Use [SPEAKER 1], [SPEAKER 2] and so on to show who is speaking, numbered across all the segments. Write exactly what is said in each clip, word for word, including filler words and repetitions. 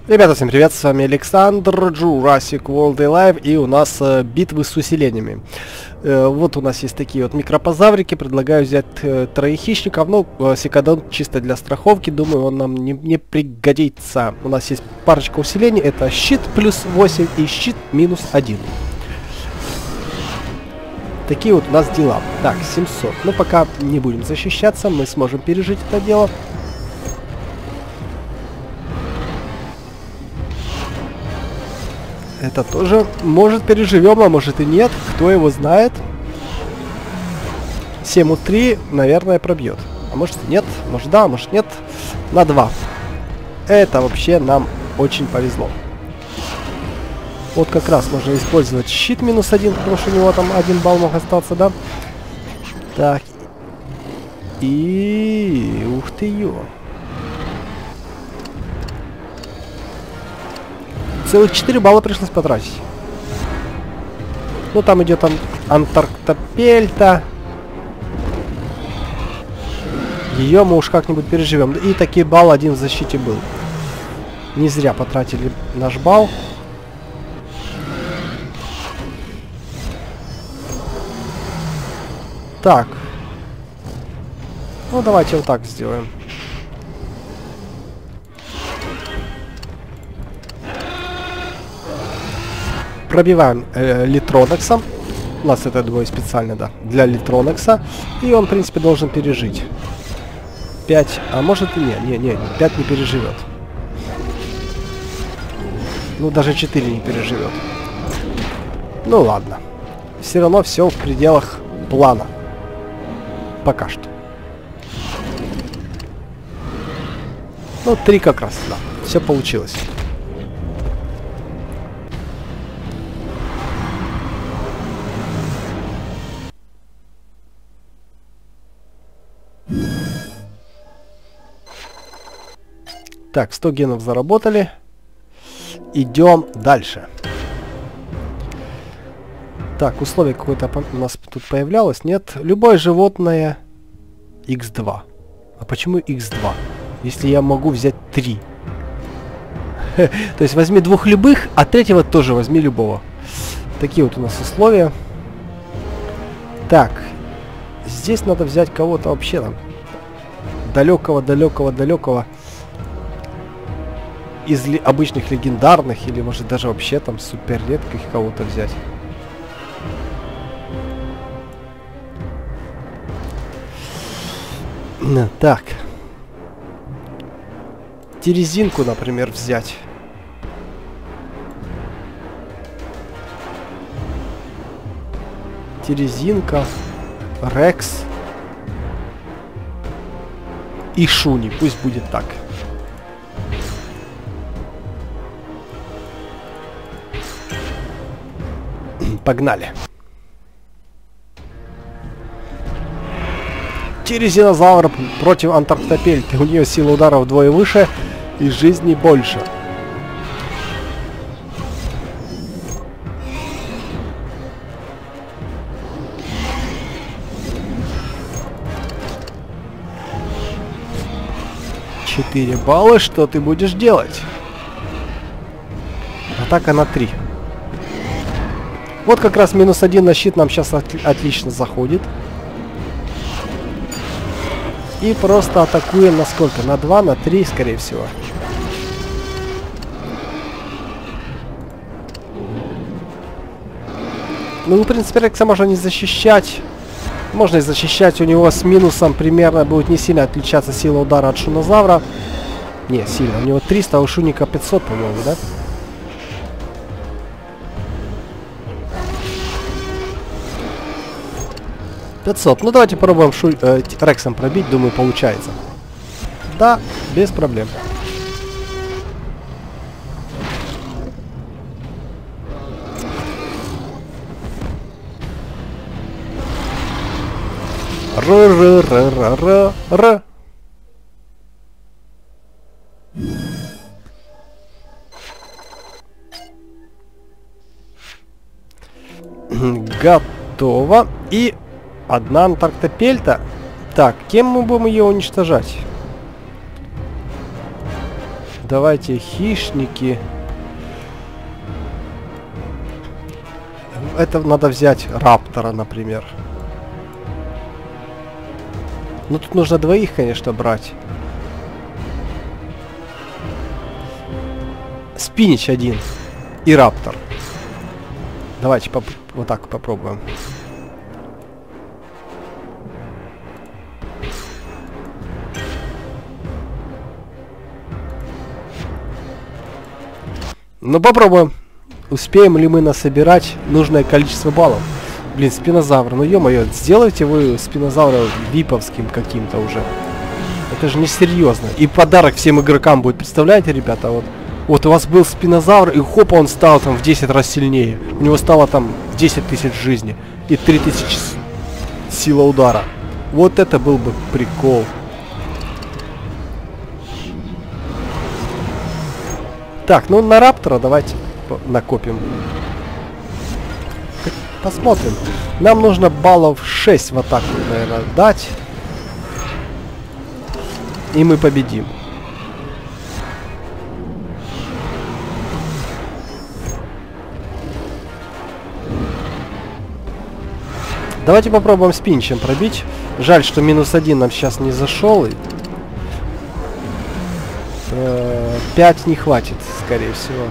[SPEAKER 1] Ребята, всем привет, с вами Александр, Jurassic World Alive, и у нас э, битвы с усилениями. Э, вот у нас есть такие вот микропозаврики, предлагаю взять э, троих хищников, ну, э, Сикадон чисто для страховки, думаю, он нам не, не пригодится. У нас есть парочка усилений, это щит плюс восемь и щит минус один. Такие вот у нас дела. Так, семьсот, ну пока не будем защищаться, мы сможем пережить это дело. Это тоже, может, переживем, а может и нет. Кто его знает. семь у три, наверное, пробьет. А может нет, может да, может нет. На два. Это вообще нам очень повезло. Вот как раз можно использовать щит минус один, потому что у него там один балл мог остаться, да? Так. И... Ух ты ё. Целых четыре балла пришлось потратить. Ну, там идет ан Антарктопельта. Ее мы уж как-нибудь переживем. И таки балл один в защите был. Не зря потратили наш балл. Так. Ну, давайте вот так сделаем. Пробиваем э, Литронекса. У нас это двое специально, да, для Литронекса. И он, в принципе, должен пережить. пять, а может и не, не, не, пять не переживет. Ну, даже четыре не переживет. Ну, ладно. Все равно все в пределах плана. Пока что. Ну, три как раз, да. Все получилось. Так, сто генов заработали. Идем дальше. Так, условие какое-то у нас тут появлялось. Нет. Любое животное икс два. А почему икс два? Если я могу взять три. То есть возьми двух любых, а третьего тоже возьми любого. Такие вот у нас условия. Так. Здесь надо взять кого-то вообще там. Далекого, далекого, далекого. Из ли обычных легендарных, или может даже вообще там супер редких кого-то взять. Так. Терезинку, например, взять. Терезинка. Рекс. И Шуни. Пусть будет так. Погнали. Терезинозавр против Антарктопельты. У нее сила удара вдвое выше и жизни больше. Четыре балла. Что ты будешь делать? Атака на три. Вот как раз минус один на щит нам сейчас от отлично заходит. И просто атакуем на сколько? На два, на три, скорее всего. Ну, в принципе, Рекса можно не защищать. Можно и защищать. У него с минусом примерно будет не сильно отличаться сила удара от Шунозавра. Не, сильно. У него триста, а у Шуника пятьсот, по-моему, да? пятьсот. Ну, давайте попробуем шу э, Рексом пробить. Думаю, получается. Да, без проблем. Р-р-р-р-р-р. Готово. И одна Антарктопельта. Так, кем мы будем ее уничтожать? Давайте хищники. Это надо взять раптора, например. Ну тут нужно двоих, конечно, брать. Спинич один и раптор. Давайте поп вот так попробуем. Ну попробуем. Успеем ли мы насобирать нужное количество баллов? Блин, спинозавр. Ну ё-моё, сделайте вы спинозавра виповским каким-то уже. Это же несерьезно. И подарок всем игрокам будет. Представляете, ребята, вот. Вот у вас был спинозавр, и хопа, он стал там в десять раз сильнее. У него стало там десять тысяч жизни. И три тысячи сила удара. Вот это был бы прикол. Так, ну на раптора давайте накопим. Посмотрим. Нам нужно баллов шесть в атаку, наверное, дать. И мы победим. Давайте попробуем спинчем пробить. Жаль, что минус один нам сейчас не зашел. пять не хватит, скорее всего.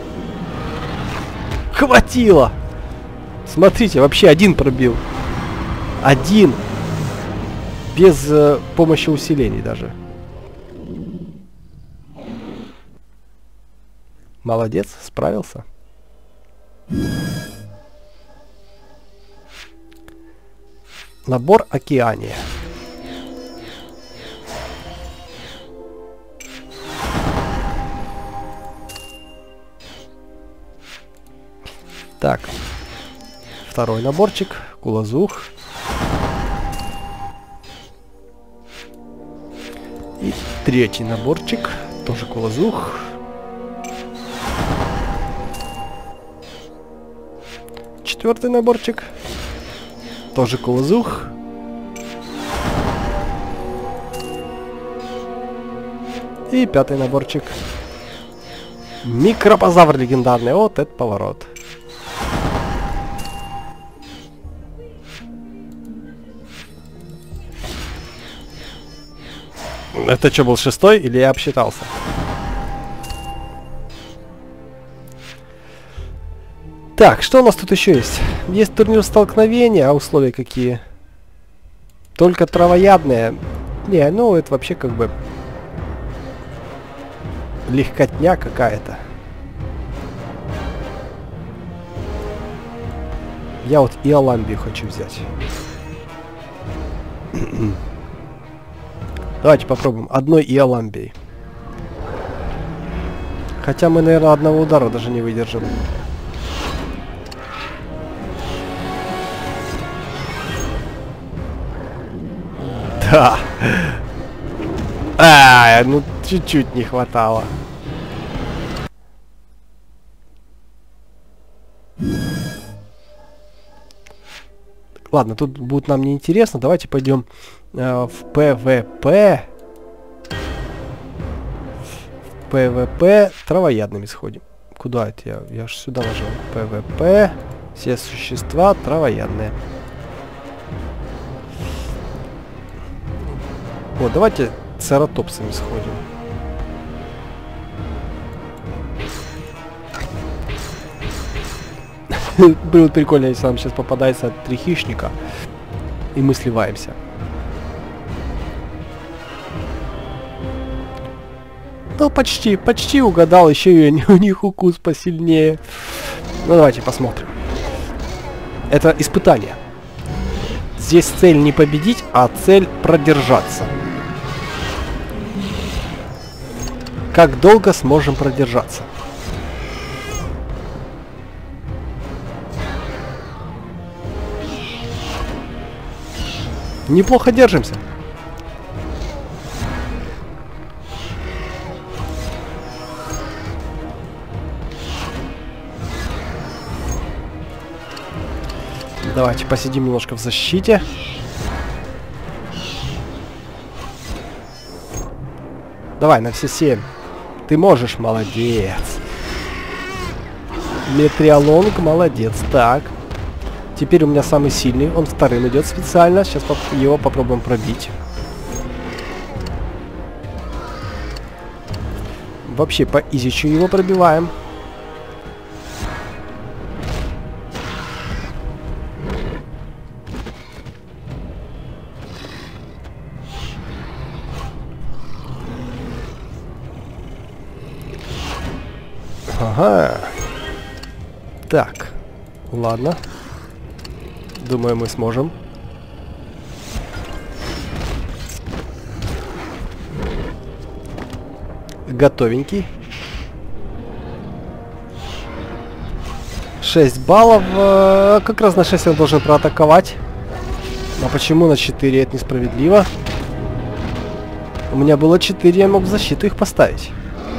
[SPEAKER 1] Хватило! Смотрите, вообще один пробил. Один. Без э, помощи усилений даже. Молодец, справился. Набор Океания. Так. Второй наборчик. Кулазух. И третий наборчик. Тоже кулазух. Четвертый наборчик. Тоже кулазух. И пятый наборчик. Микропозавр легендарный. Вот это поворот. Это что, был шестой или я обсчитался? Так, что у нас тут еще есть? Есть турнир столкновения, а условия какие? Только травоядные. Не, ну это вообще как бы легкотня какая-то. Я вот и Аламбию хочу взять. Давайте попробуем одной Иоламбией. Хотя мы, наверное, одного удара даже не выдержим. Да. А, ну чуть-чуть не хватало. Ладно, тут будет нам неинтересно. Давайте пойдем э, в ПВП. В ПВП травоядными сходим. Куда это я? Я же сюда нажал. ПВП. Все существа травоядные. Вот, давайте цератопсами сходим. Было прикольно, если нам сейчас попадается три хищника, и мы сливаемся. Ну, почти, почти угадал, еще и у них укус посильнее. Ну, давайте посмотрим. Это испытание. Здесь цель не победить, а цель продержаться. Как долго сможем продержаться? Неплохо держимся. Давайте посидим немножко в защите. Давай, на все семь. Ты можешь, молодец. Метриалонг, молодец. Так. Теперь у меня самый сильный. Он вторым идет специально. Сейчас поп его попробуем пробить. Вообще по изичу его пробиваем. Ага. Так. Ладно. Думаю, мы сможем. Готовенький. шесть баллов. Как раз на шесть он должен проатаковать. А почему на четыре? Это несправедливо. У меня было четыре, я мог в защиту их поставить.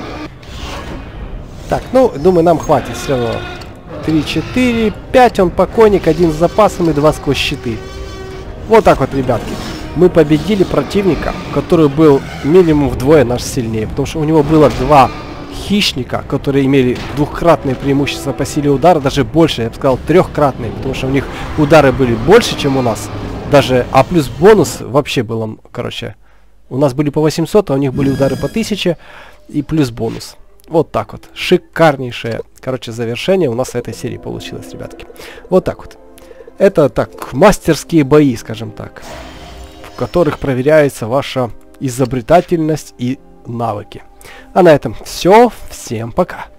[SPEAKER 1] Так, ну, думаю, нам хватит все равно. три, четыре, пять, он покойник, один с запасом и два сквозь щиты. Вот так вот, ребятки. Мы победили противника, который был минимум вдвое наш сильнее. Потому что у него было два хищника, которые имели двухкратное преимущество по силе удара. Даже больше, я бы сказал, трехкратные. Потому что у них удары были больше, чем у нас. Даже, а плюс бонус вообще был, короче. У нас были по восемьсот, а у них были удары по тысяче. И плюс бонус. Вот так вот. Шикарнейшее, короче, завершение у нас этой серии получилось, ребятки. Вот так вот. Это так, мастерские бои, скажем так. В которых проверяется ваша изобретательность и навыки. А на этом все. Всем пока.